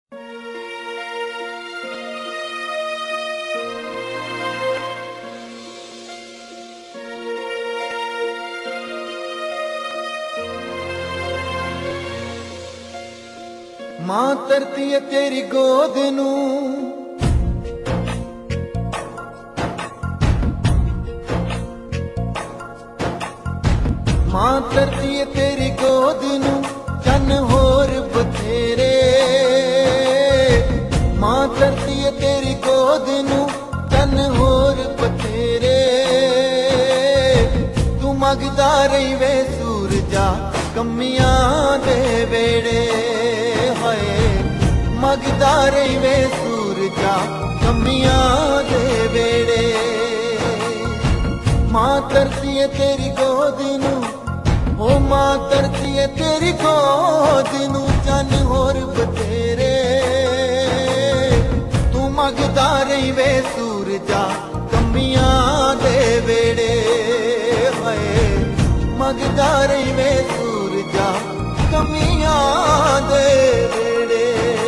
मां धरती है तेरी गोद नू मां धरती है तेरी गोद नू चन होर बथेरे। मां धरती है तेरी गोद नू चन होर बथेरे। तू मंगदा रही वे सूरजा कमियां दे वेड़े। मंगदा रही वे सूरजा कमियां दे वेड़े। मां धरती है तेरी गोद नू ओ मां धरती है तेरी गोद नू चन होर बथेरे। तू मंगदा रही वे सूरजा कमियां दे वेड़े। मंगदा रही वे सूरजा कमियां दे वेड़े।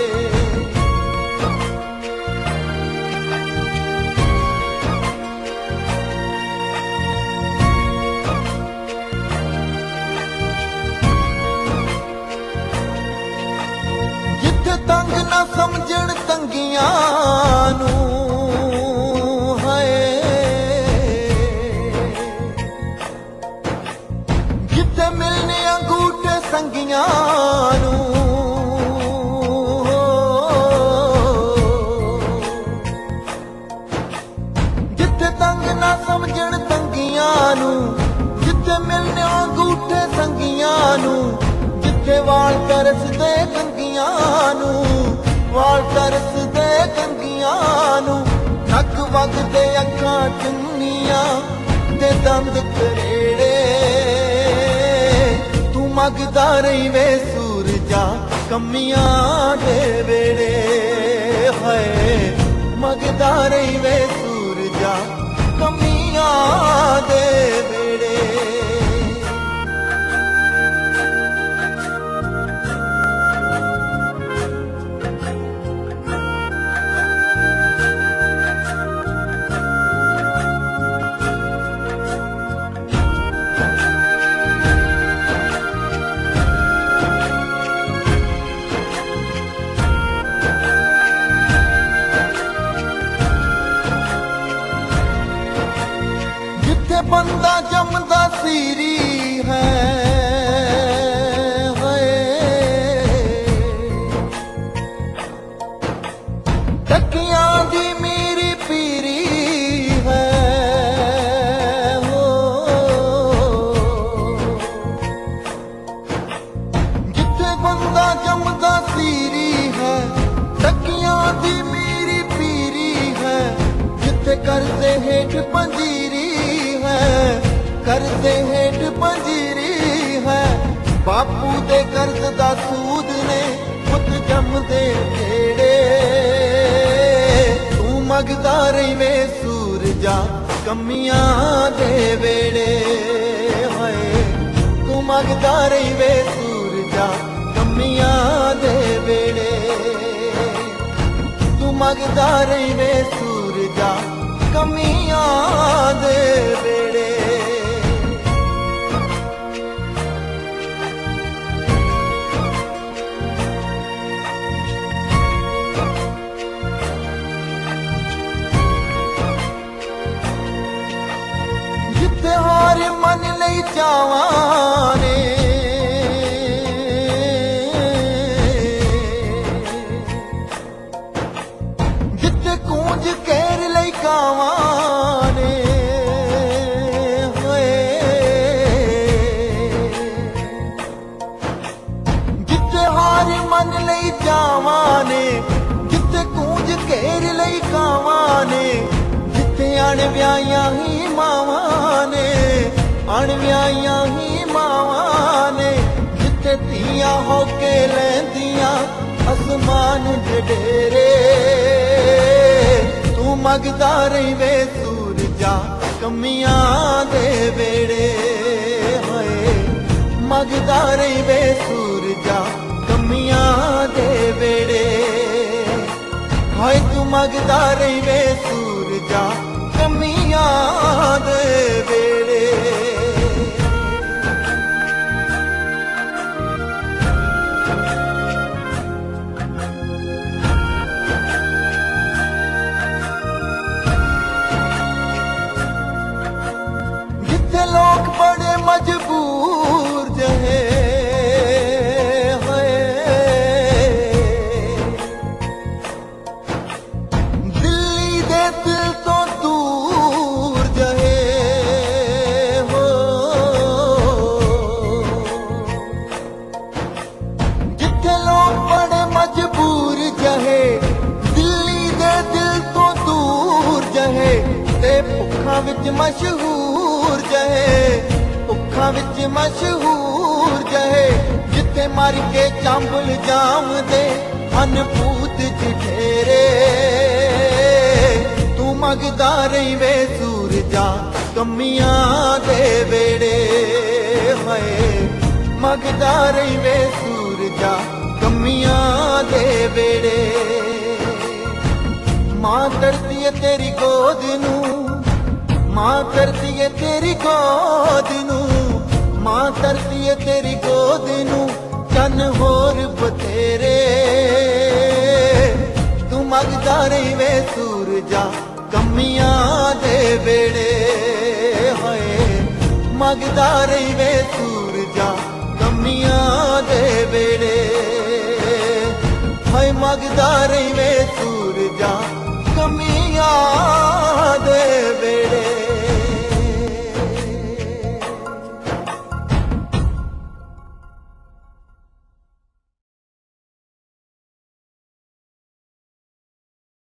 तंग ना समझण तंगियां नू है। जिथे मिलने अंगूठे संगियां नू। जिथे तंग ना समझण तंगियां नू। जिथे मिलने अंगूठे संगियां नू। जिथे वाल तरसदे कंगियां नू। वाल तरसदे कंगियां नू। नक वगदे अखां चुन्नियां ते दंद करेड़े। तू मंगदा रही वे सूरजा कमियां दे वेड़े। मंगदा रही वे सूरजा कमियां दे वेड़े। बंदा जमदा सीरी है। टकियां दी मेरी पीरी है। जिथे बंदा जमदा सीरी है। टकियां दी मेरी पीरी है। जिथे करते हेठ पंजीरी करते हेठ पंजीरी है। बापू दे कर्ज दा सूद ने पुत जमदे जेड़े। तू मंगदा रही वे सूरजा कमियां दे वेड़े। तू मंगदा रही वे सूरजा कमियां दे वेड़े। तू मंगदा रही वे सूरजा कमियां दे वेड़े। जिथे हार मन लई चावां ने। जिथे कूंज केर लई कावां ने। जिथे हार मन लई चावां ने। जिथे कूंज केर लई कावां ने। जिथे अणव्याहियां ही मावां ने। अणव्याहियां ही मावां ने। जिथे धीआं होके लैंदियां आसमान जडेरे। तू मंगदा रही वे सूरजा कमियां दे वेड़े। मंगदा रही वे सूरजा कमियां दे वेड़े। हाय तू मंगदा रही वे सूरजा कमियां दे वेड़े। जिथे लोग बड़े मजबूर जहे भुखा विच मशहूर जहे, भुखा विच मशहूर जहे। जिथे मर के चांबल जाम दे अनपूत जिठेरे। तू मंगदा रही वे सूरजा कमियां दे वेड़े। हाय मंगदा रही वे सूरजा कमियां दे वेड़े। मां करती है तेरी गोद नू, मां करती है तेरी गोद नू, मां करती है तेरी गोद नू। चन होर बतेरे तू मंगदा रही वे सूरजा कमियां दे वेड़े। हाय मंगदा रही वे सूरजा कमियां दे वेड़े। हाय मंगदा रही वे सूरजा